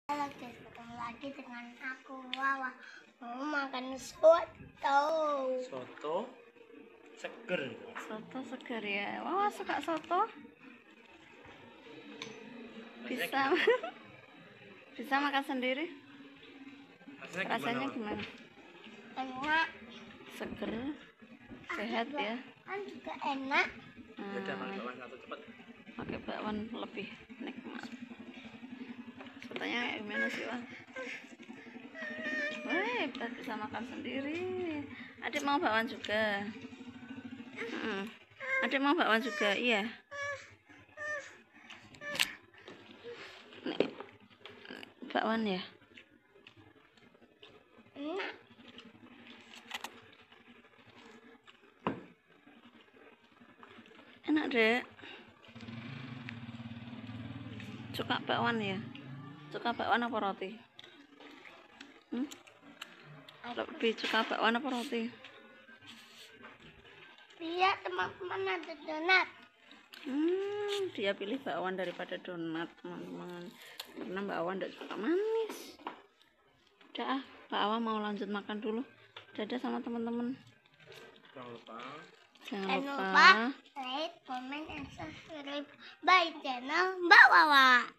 Halo guys, ketemu lagi dengan aku Wawa. Mau makan soto. Soto seger. Soto seger ya. Wawa suka soto. Bisa bisa makan sendiri. Rasanya gimana? Enak. Seger, sehat ya. Kan juga enak. Beda bakwan satu cepat. Pakai bakwan lebih nikmat. Sotanya gimana sih, Wan? Wah, bisa makan sendiri. Adik mau bakwan juga. Adik mau bakwan juga, iya. Nih, bakwan ya. Enak. Enak, Dek. Suka bakwan ya? Suka bakwan apa roti? Lebih suka bakwan apa roti? Lihat teman-teman ada donat. Dia pilih bakwan daripada donat, teman-teman. Karena bakwan tidak suka manis. Udah, Pak Awa mau lanjut makan dulu. Dadah sama teman-teman. Jangan lupa Jangan lupa like, comment, and subscribe by channel Mbak Wawa.